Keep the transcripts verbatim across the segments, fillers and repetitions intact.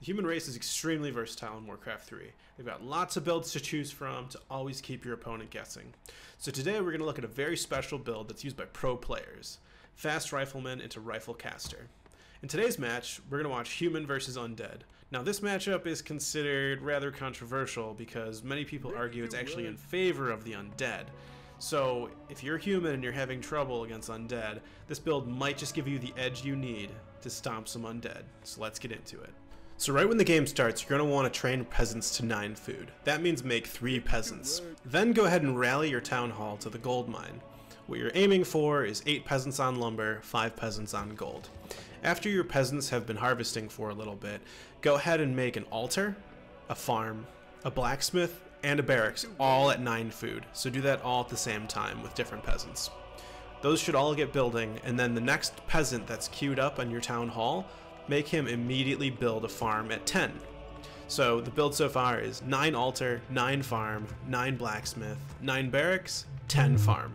The human race is extremely versatile in Warcraft three. They've got lots of builds to choose from to always keep your opponent guessing. So today we're going to look at a very special build that's used by pro players. Fast Rifleman into Rifle Caster. In today's match, we're going to watch Human versus Undead. Now this matchup is considered rather controversial because many people argue it's actually in favor of the Undead. So if you're human and you're having trouble against Undead, this build might just give you the edge you need to stomp some Undead. So let's get into it. So right when the game starts, you're going to want to train peasants to nine food. That means make three peasants. Then go ahead and rally your town hall to the gold mine. What you're aiming for is eight peasants on lumber, five peasants on gold. After your peasants have been harvesting for a little bit, go ahead and make an altar, a farm, a blacksmith, and a barracks, all at nine food. So do that all at the same time with different peasants. Those should all get building, and then the next peasant that's queued up on your town hall, make him immediately build a farm at ten. So the build so far is nine altar, nine farm, nine blacksmith, nine barracks, ten farm.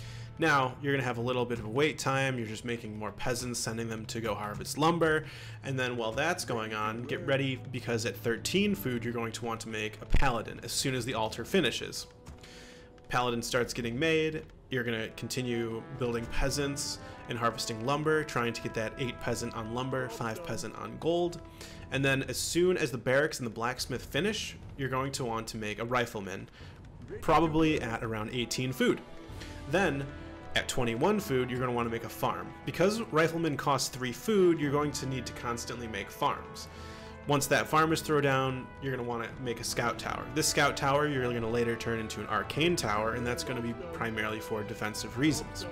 Now you're gonna have a little bit of a wait time. You're just making more peasants, sending them to go harvest lumber, and then while that's going on, get ready because at thirteen food you're going to want to make a paladin as soon as the altar finishes. Paladin starts getting made. You're gonna continue building peasants and harvesting lumber, trying to get that eight peasant on lumber, five peasant on gold. And then as soon as the barracks and the blacksmith finish, you're going to want to make a rifleman, probably at around eighteen food. Then at twenty-one food, you're going to want to make a farm. Because riflemen cost three food, you're going to need to constantly make farms. Once that farm is thrown down, you're going to want to make a scout tower. This scout tower you're going to later turn into an arcane tower, and that's going to be primarily for defensive reasons.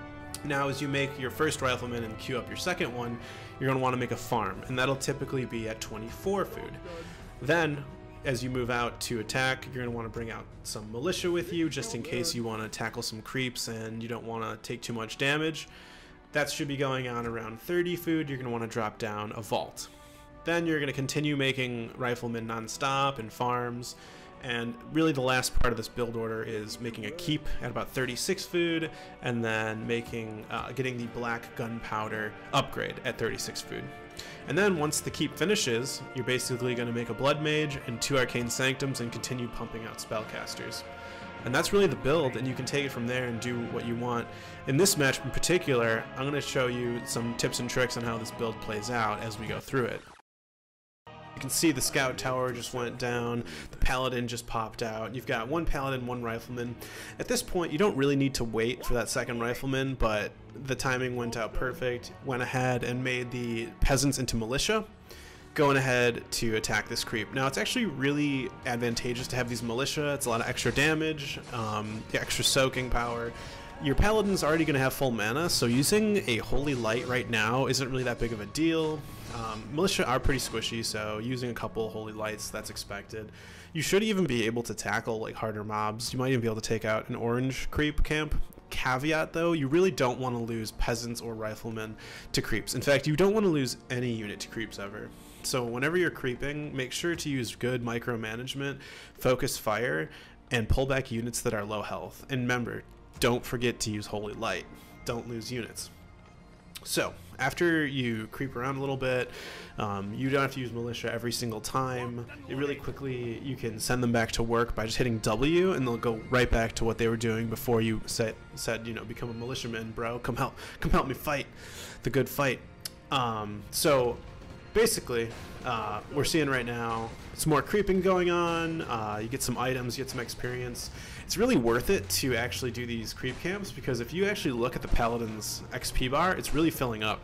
Now as you make your first rifleman and queue up your second one, you're going to want to make a farm, and that'll typically be at twenty-four food. Then as you move out to attack, you're going to want to bring out some militia with you just in case you want to tackle some creeps and you don't want to take too much damage. That should be going on around thirty food. You're going to want to drop down a vault. Then you're going to continue making riflemen non-stop and farms, and really the last part of this build order is making a keep at about thirty-six food, and then making uh, getting the black gunpowder upgrade at thirty-six food. And then once the keep finishes, you're basically going to make a blood mage and two arcane sanctums and continue pumping out spellcasters. And that's really the build, and you can take it from there and do what you want. In this match in particular, I'm going to show you some tips and tricks on how this build plays out as we go through it. You can see the scout tower just went down, the paladin just popped out. You've got one paladin, one rifleman. At this point, you don't really need to wait for that second rifleman, but the timing went out perfect. Went ahead and made the peasants into militia, going ahead to attack this creep. Now, it's actually really advantageous to have these militia. It's a lot of extra damage, um, extra soaking power. Your paladin's already going to have full mana, so using a holy light right now isn't really that big of a deal. Um, militia are pretty squishy, so using a couple holy lights, that's expected. You should even be able to tackle like harder mobs. You might even be able to take out an orange creep camp. Caveat though, you really don't want to lose peasants or riflemen to creeps. In fact, you don't want to lose any unit to creeps ever. So whenever you're creeping, make sure to use good micromanagement, focus fire, and pull back units that are low health. And remember, don't forget to use holy light. Don't lose units. So after you creep around a little bit, um, you don't have to use militia every single time. It really quickly, you can send them back to work by just hitting W, and they'll go right back to what they were doing before you said, said you know, become a militiaman, bro. Come help, come help me fight the good fight. Um, so basically, uh, we're seeing right now, it's more creeping going on. Uh, you get some items, you get some experience. It's really worth it to actually do these creep camps because if you actually look at the Paladin's X P bar, it's really filling up.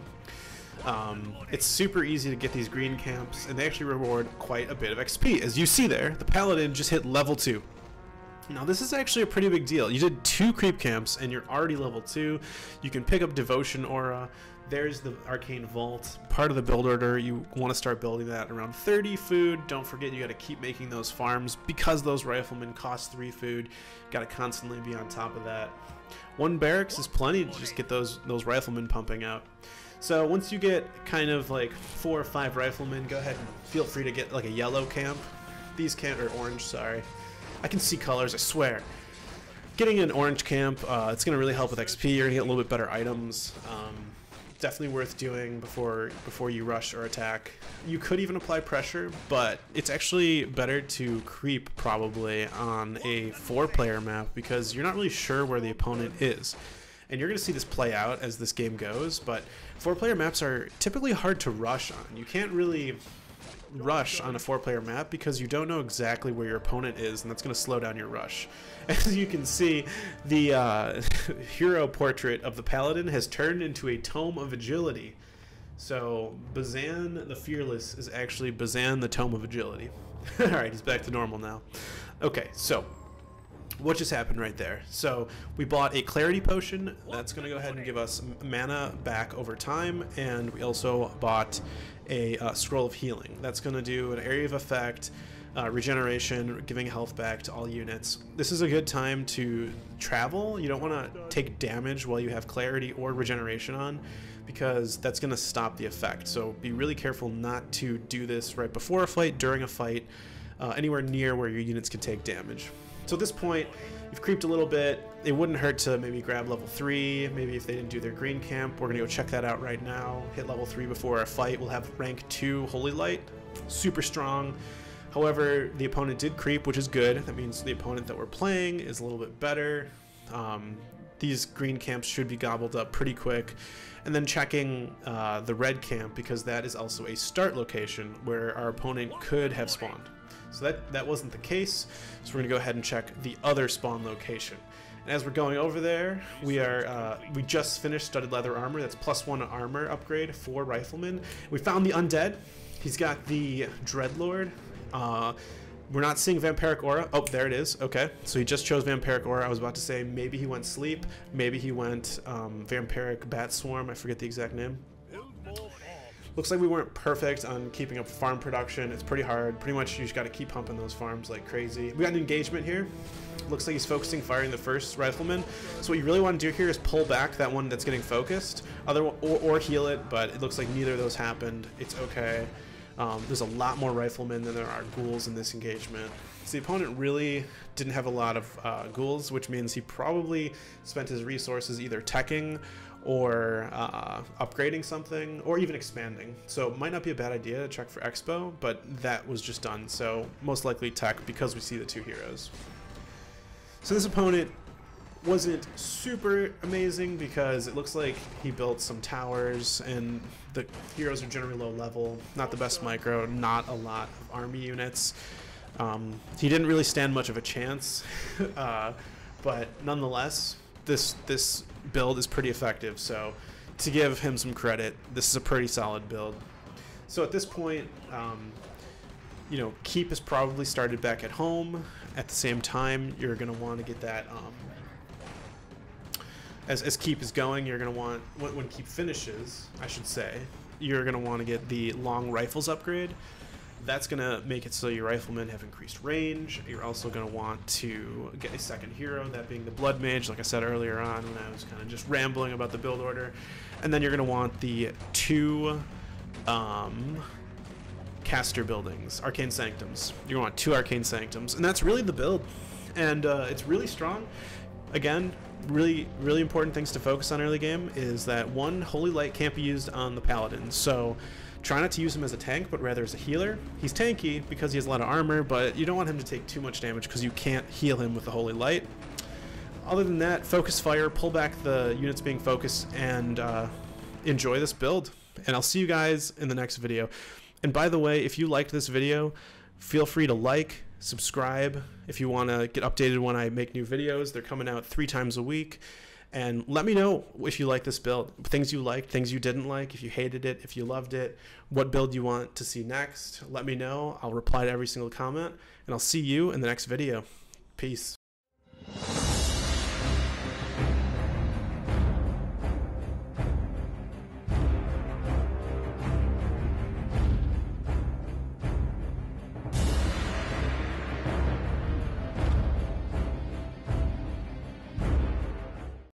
Um, it's super easy to get these green camps, and they actually reward quite a bit of X P. As you see there, the Paladin just hit level two. Now this is actually a pretty big deal. You did two creep camps and you're already level two. You can pick up Devotion Aura. There's the Arcane Vault. Part of the build order, you want to start building that around thirty food. Don't forget you got to keep making those farms because those riflemen cost three food. Got to constantly be on top of that. One barracks is plenty to just get those those riflemen pumping out. So once you get kind of like four or five riflemen, go ahead and feel free to get like a yellow camp. These camp or orange, sorry. I can see colors, I swear. Getting an orange camp, uh, it's going to really help with X P. You're going to get a little bit better items. Um, definitely worth doing before before you rush or attack. You could even apply pressure, but it's actually better to creep probably on a four-player map because you're not really sure where the opponent is. And you're going to see this play out as this game goes, but four-player maps are typically hard to rush on. You can't really rush on a four-player map because you don't know exactly where your opponent is, and that's going to slow down your rush. As you can see, the uh, hero portrait of the Paladin has turned into a Tome of Agility. So Bazan the Fearless is actually Bazan the Tome of Agility. Alright, he's back to normal now. Okay, so what just happened right there? So we bought a Clarity Potion. That's going to go ahead and give us mana back over time, and we also bought a uh, Scroll of Healing. That's going to do an area of effect, uh, regeneration, giving health back to all units. This is a good time to travel. You don't want to take damage while you have Clarity or Regeneration on, because that's going to stop the effect. So be really careful not to do this right before a fight, during a fight, uh, anywhere near where your units can take damage. So at this point, you've creeped a little bit. It wouldn't hurt to maybe grab level three. Maybe if they didn't do their green camp, we're gonna go check that out right now. Hit level three before our fight. We'll have rank two Holy Light, super strong. However, the opponent did creep, which is good. That means the opponent that we're playing is a little bit better. Um, these green camps should be gobbled up pretty quick. And then checking uh, the red camp, because that is also a start location where our opponent could have spawned. So that, that wasn't the case, so we're going to go ahead and check the other spawn location. And as we're going over there, we are uh, we just finished Studded Leather Armor. That's plus one armor upgrade for Rifleman. We found the Undead. He's got the Dreadlord. Uh, we're not seeing Vampiric Aura. Oh, there it is. Okay, so he just chose Vampiric Aura. I was about to say maybe he went Sleep. Maybe he went um, Vampiric Bat Swarm. I forget the exact name. Looks like we weren't perfect on keeping up farm production. It's pretty hard. Pretty much you just got to keep pumping those farms like crazy. We got an engagement here. Looks like he's focusing firing the first Rifleman. So what you really want to do here is pull back that one that's getting focused, other or, or heal it, but it looks like neither of those happened. It's okay. Um, there's a lot more Riflemen than there are ghouls in this engagement. So the opponent really didn't have a lot of uh, ghouls, which means he probably spent his resources either teching or uh, upgrading something, or even expanding. So it might not be a bad idea to check for Expo, but that was just done. So most likely tech, because we see the two heroes. So this opponent wasn't super amazing because it looks like he built some towers and the heroes are generally low level, not the best micro, not a lot of army units. Um, he didn't really stand much of a chance, uh, but nonetheless, this this build is pretty effective. So to give him some credit, this is a pretty solid build. So at this point, um, you know, Keep is probably started back at home. At the same time, you're going to want to get that, um, as, as Keep is going, you're going to want, when, when Keep finishes, I should say, you're going to want to get the long rifles upgrade. That's going to make it so your Riflemen have increased range. You're also going to want to get a second hero, that being the Blood Mage, like I said earlier on when I was kind of just rambling about the build order. And then you're going to want the two um, caster buildings, Arcane Sanctums. You're going to want two Arcane Sanctums, and that's really the build. And uh, it's really strong. Again, really, really important things to focus on early game is that one, Holy Light can't be used on the Paladin. So try not to use him as a tank, but rather as a healer. He's tanky because he has a lot of armor, but you don't want him to take too much damage because you can't heal him with the Holy Light. Other than that, focus fire, pull back the units being focused, and uh, enjoy this build. And I'll see you guys in the next video. And by the way, if you liked this video, feel free to like, subscribe if you want to get updated when I make new videos. They're coming out three times a week. And let me know if you like this build, things you liked, things you didn't like, if you hated it, if you loved it, what build you want to see next. Let me know. I'll reply to every single comment, and I'll see you in the next video. Peace.